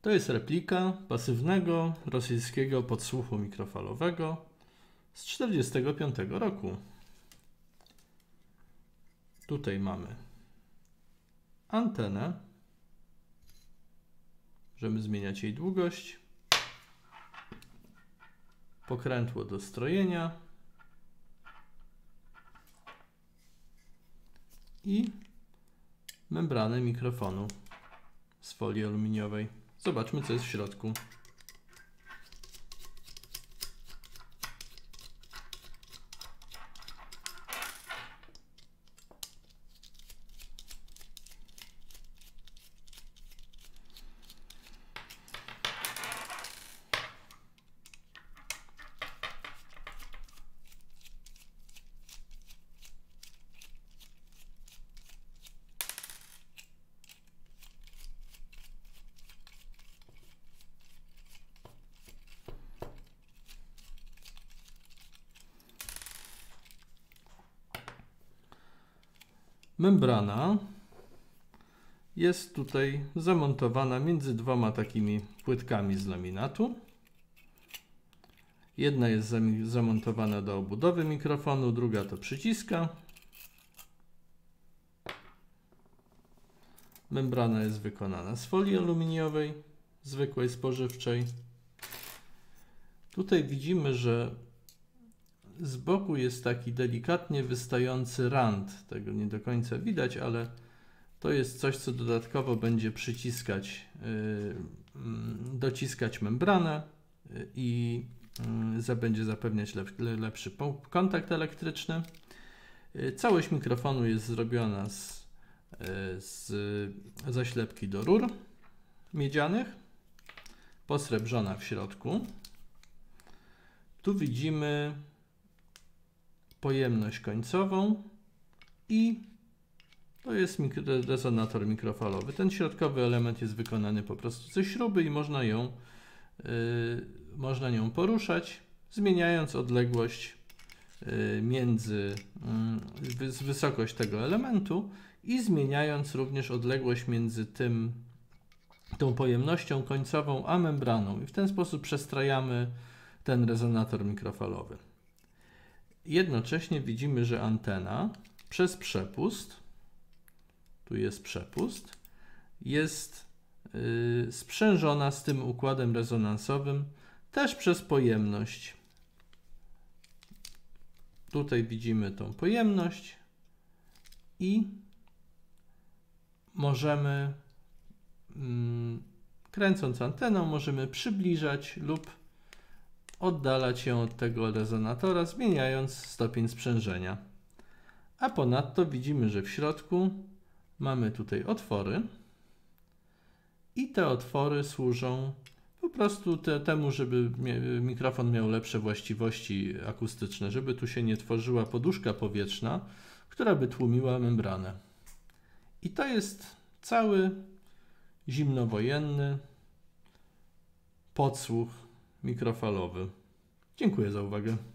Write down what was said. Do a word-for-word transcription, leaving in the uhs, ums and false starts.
To jest replika pasywnego rosyjskiego podsłuchu mikrofalowego z tysiąc dziewięćset czterdziestego piątego roku. Tutaj mamy antenę. Możemy zmieniać jej długość. Pokrętło do strojenia. I membranę mikrofonu z folii aluminiowej. Zobaczmy, co jest w środku. Membrana jest tutaj zamontowana między dwoma takimi płytkami z laminatu. Jedna jest zamontowana do obudowy mikrofonu, druga to przyciska. Membrana jest wykonana z folii aluminiowej, zwykłej, spożywczej. Tutaj widzimy, że z boku jest taki delikatnie wystający rand. Tego nie do końca widać, ale to jest coś, co dodatkowo będzie przyciskać, yy, dociskać membranę i yy, będzie zapewniać lep, lepszy kontakt elektryczny. Yy, całość mikrofonu jest zrobiona z, yy, z zaślepki do rur miedzianych, posrebrzona w środku. Tu widzimy pojemność końcową i to jest mikro, rezonator mikrofalowy. Ten środkowy element jest wykonany po prostu ze śruby i można ją, yy, można nią poruszać, zmieniając odległość yy, między yy, wysokość tego elementu i zmieniając również odległość między tym, tą pojemnością końcową a membraną. I w ten sposób przestrajamy ten rezonator mikrofalowy. Jednocześnie widzimy, że antena przez przepust, tu jest przepust, jest yy, sprzężona z tym układem rezonansowym też przez pojemność. Tutaj widzimy tą pojemność i możemy, yy, kręcąc anteną, możemy przybliżać lub oddalać się od tego rezonatora, zmieniając stopień sprzężenia. A ponadto widzimy, że w środku mamy tutaj otwory i te otwory służą po prostu te, temu, żeby mikrofon miał lepsze właściwości akustyczne, żeby tu się nie tworzyła poduszka powietrzna, która by tłumiła membranę. I to jest cały zimnowojenny podsłuch mikrofalowy. Dziękuję za uwagę.